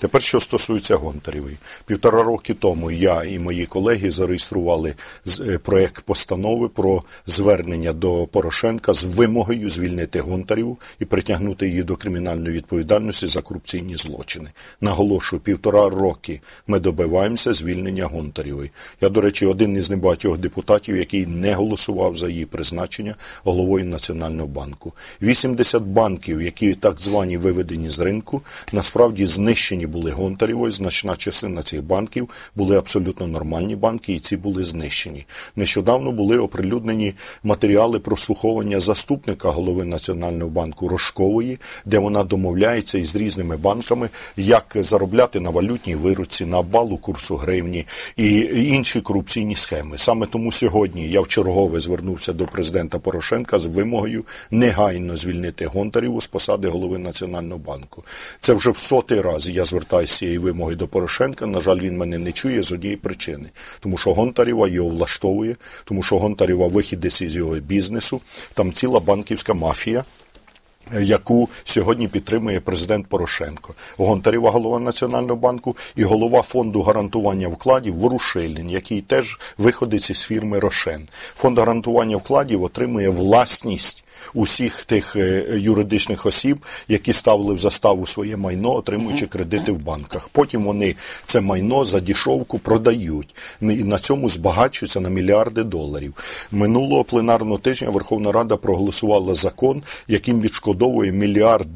Тепер, що стосується Гонтаревої. 1,5 роки тому я і мої колеги зареєстрували проект постанови про звернення до Порошенка з вимогою звільнити Гонтареву і притягнути її до кримінальної відповідальності за корупційні злочини. Наголошую, 1,5 роки ми добиваємося звільнення Гонтаревої. Я, до речі, один із небагатьох депутатів, який не голосував за її призначення головою Національного банку. 80 банків, які так звані виведені з ринку, насправді знищені були Гонтаревою. Значна частина цих банків були абсолютно нормальні банки, і ці були знищені. Нещодавно були оприлюднені матеріали прослуховування заступника голови Національного банку Рожкової, де вона домовляється із різними банками, як заробляти на валютній виручці, на обвалу курсу гривні і інші корупційні схеми. Саме тому сьогодні я вчергове звернувся до президента Порошенка з вимогою негайно звільнити Гонтареву з посади голови Національного банку. Це вже в 100-й раз я звертаюся з цією вимогою до Порошенка. На жаль, він мене не чує з однієї причини. Тому що Гонтарева його влаштовує, тому що Гонтарева вихідець із його бізнесу. Там ціла банківська мафія, яку сьогодні підтримує президент Порошенко. Гонтарева – голова Національного банку і голова фонду гарантування вкладів Ворушилін, який теж виходить із фірми «Рошен». Фонд гарантування вкладів отримує власність усіх тих юридичних осіб, які ставили в заставу своє майно, отримуючи кредити в банках. Потім вони це майно за дешевку продають і на цьому збагачуються на мільярди доларів. Минулого пленарного тижня Верховна Рада проголосувала закон, яким відшкодовує мільярд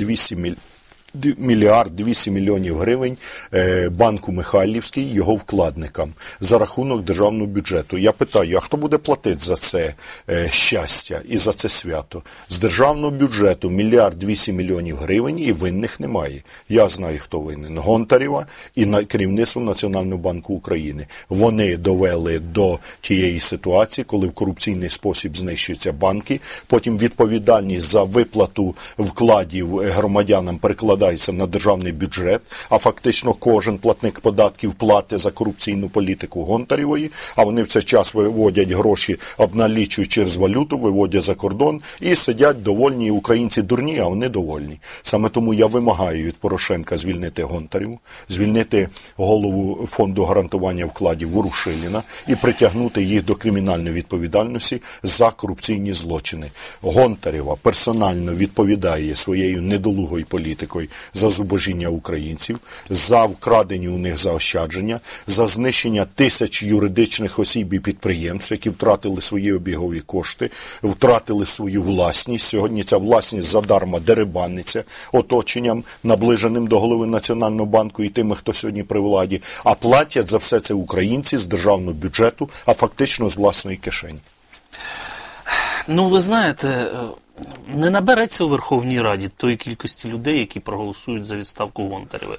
200 мільйонів гривень банку Михайлівський його вкладникам за рахунок державного бюджету. Я питаю, а хто буде платити за це щастя і за це свято? З державного бюджету мільярд 200 мільйонів гривень і винних немає. Я знаю, хто винен. Гонтарева і керівництво Національного банку України. Вони довели до тієї ситуації, коли в корупційний спосіб знищуються банки, потім відповідальність за виплату вкладів громадянам перекладається на державний бюджет, а фактично кожен платник податків платить за корупційну політику Гонтаревої, а вони в цей час виводять гроші, обналічують через валюту, виводять за кордон і сидять довольні. Українці дурні, а вони довольні. Саме тому я вимагаю від Порошенка звільнити Гонтареву, звільнити голову фонду гарантування вкладів Ворушиліна і притягнути їх до кримінальної відповідальності за корупційні злочини. Гонтарева персонально відповідає своєю недолугою політикою за зубожіння українців, за вкрадені у них заощадження, за знищення тисяч юридичних осіб і підприємств, які втратили свої обігові кошти, втратили свою власність. Сьогодні ця власність задарма дерибаниться оточенням, наближеним до голови Національного банку і тими, хто сьогодні при владі, а платять за все це українці з державного бюджету, а фактично з власної кишені. Ну, ви знаєте, не набереться у Верховній Раді тої кількості людей, які проголосують за відставку Гонтаревої.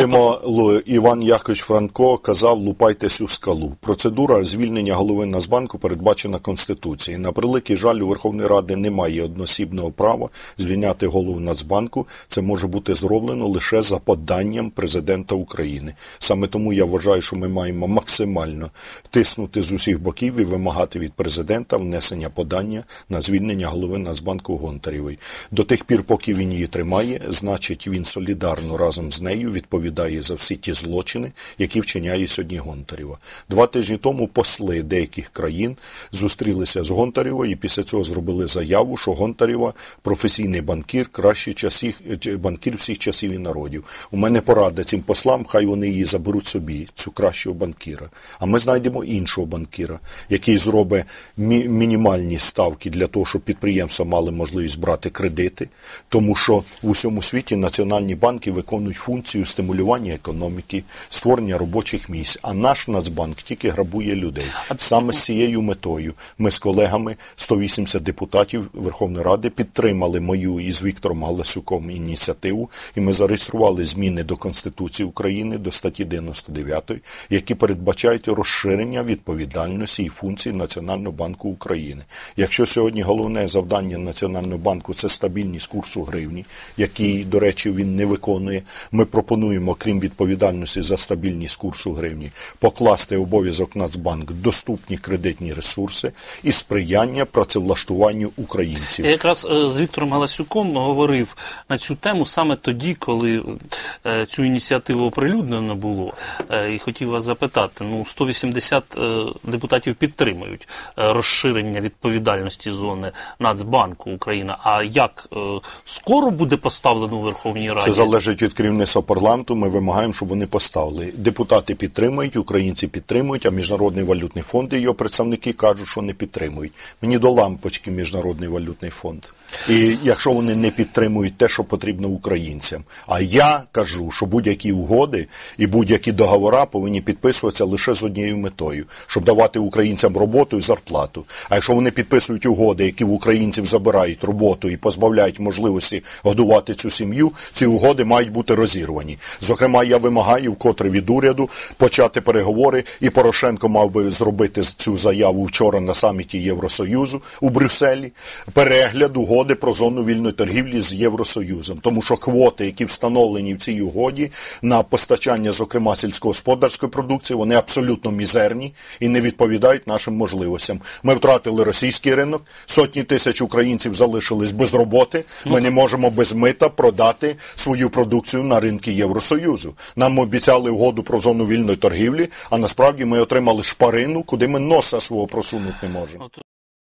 Іван Якович Франко казав, лупайтесь у скалу. Процедура звільнення голови Нацбанку передбачена Конституцією. На превеликий жаль, у Верховної Ради немає одноосібного права звільняти голову Нацбанку. Це може бути зроблено лише за поданням президента України. Саме тому я вважаю, що ми маємо максимально тиснути з усіх боків і вимагати від президента внесення подання на звільнення голови Нацбанку Гонтаревої. До тих пір, поки він її тримає, значить він солідарно разом з нею відповідає за всі ті злочини, які вчиняє сьогодні Гонтарева. 2 тижні тому посли деяких країн зустрілися з Гонтаревою і після цього зробили заяву, що Гонтарева професійний банкір, кращий банкір всіх часів і народів. У мене порада цим послам, хай вони її заберуть собі, цю кращого банкіра. А ми знайдемо іншого банкіра, який зробить мінімальні ставки для того, щоб підприємства мали можливість брати кредити, тому що в усьому світі національні банки виконують функцію стимулювання економіки, створення робочих місць, а наш Нацбанк тільки грабує людей. Саме з цією метою ми з колегами, 180 депутатів Верховної Ради, підтримали мою із Віктором Галасюком ініціативу, і ми зареєстрували зміни до Конституції України, до статті 99, які передбачають розширення відповідальності і функцій Національного банку України. Якщо сьогодні головне завдання Національного Національного банку – це стабільність курсу гривні, який, до речі, він не виконує. Ми пропонуємо, крім відповідальності за стабільність курсу гривні, покласти обов'язок Нацбанк доступні кредитні ресурси і сприяння працевлаштуванню українців. Я якраз з Віктором Галасюком говорив на цю тему саме тоді, коли цю ініціативу оприлюднено було. І хотів вас запитати, 180 депутатів підтримують розширення відповідальності зони Нацбанку Україна. А як скоро буде поставлено у Верховній Раді? Це залежить від керівництва парламенту. Ми вимагаємо, щоб вони поставили. Депутати підтримують, українці підтримують, а Міжнародний валютний фонд і його представники кажуть, що не підтримують. Мені до лампочки Міжнародний валютний фонд. І якщо вони не підтримують те, що потрібно українцям. А я кажу, що будь-які угоди і будь-які договори повинні підписуватися лише з однією метою, щоб давати українцям роботу і зарплату. А якщо вони підписують угоди, які в українців забирають роботу і позбавляють можливості годувати цю сім'ю, ці угоди мають бути розірвані. Зокрема, я вимагаю вкотре від уряду почати переговори, і Порошенко мав би зробити цю заяву вчора на саміті Євросоюзу у Брюсселі, перегляд угоди про зону вільної торгівлі з Євросоюзом. Тому що квоти, які встановлені в цій угоді на постачання, зокрема, сільськогосподарської продукції, вони абсолютно мізерні і не відповідають нашим можливостям. Ми втратили російський ринок, сотні тисяч українців залишились без роботи, ми не можемо без мита продати свою продукцію на ринки Євросоюзу. Нам обіцяли угоду про зону вільної торгівлі, а насправді ми отримали шпарину, куди ми носа свого просунути не можемо.